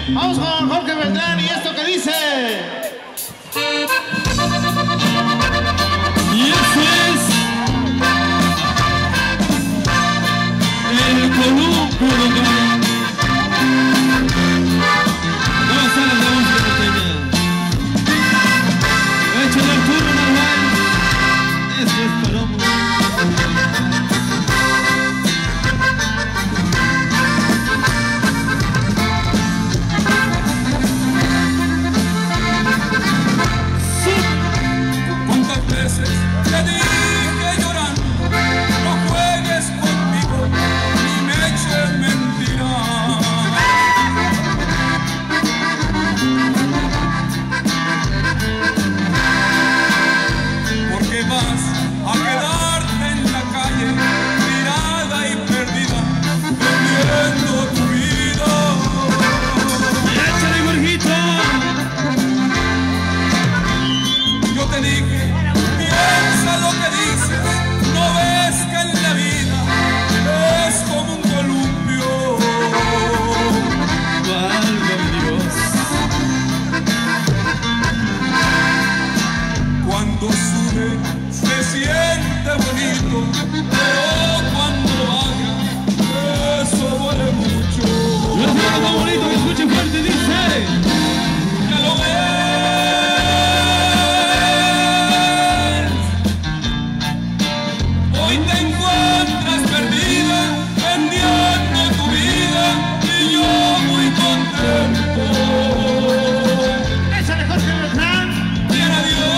Vamos con Jorge Beltrán y esto que dice. Y eso es el columpio de Cali. No sale la música norteña. Échale el turno normal. Eso es Palomo. Te dije llorando, no juegues conmigo, ni me eches mentiras. Porque vas a quedarte en la calle, tirada y perdida, perdiendo tu vida. ¡Échale, Jorgito! Yo te dije, piensa lo que dices, no ves que en la vida es como un columpio. ¡Válgame Dios! Cuando sube se siente bonito, pero cuando baja eso duele mucho. ¡Lo siento más bonito que escuche fuerte! Dice: Ya lo ves. Hoy te encuentras perdida, vendiendo tu vida y yo muy contento. Échale Jorge Beltrán. Bien, adiós.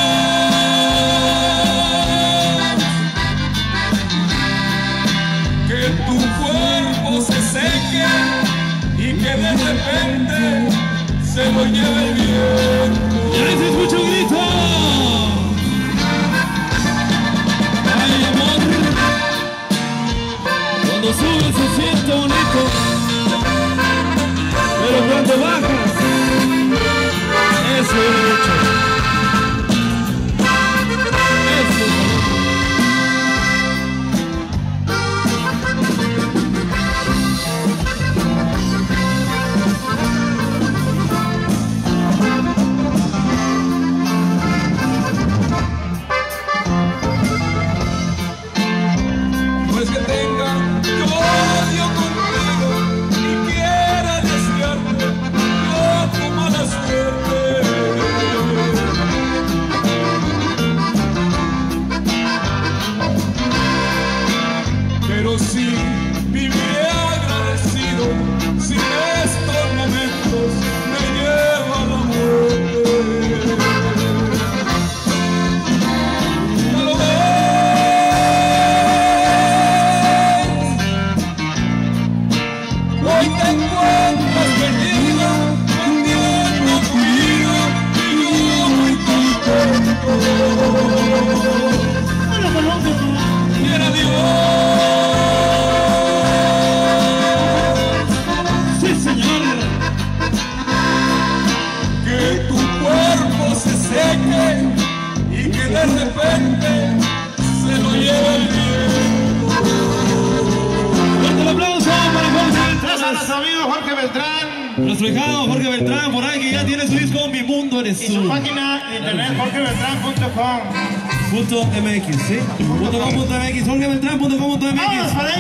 Que tu cuerpo se seque y que de repente se lo lleve el viento. ¡Ya se escucha un grito! ¡Ay, amor! Cuando subes se siente bonito, pero cuando bajas, eso es mucho. Eso es bonito. No es que tenga yo odio contigo, ni quiera desearte yo tu mala suerte. Pero sí viviré agradecido si estos momentos me llevan a la muerte. Ya lo ves. Hoy te encuentras perdida, vendiendo tu vida y yo muy contento. Bien, adiós. ¡Sí, señor! Que tu cuerpo se seque y que de repente se lo lleve el viento. ¡Fuerte el aplauso para Jorge Gracias a Beltrán! nuestro amigo Jorge Beltrán. Nuestro hijado Jorge Beltrán, por ahí que ya tiene su disco Mi Mundo Eres Y su Tú. página de internet jorgebeltran.com. .mx, ¿sí? .com.mx, jorgebeltran.com.mx. Vamos para ahí.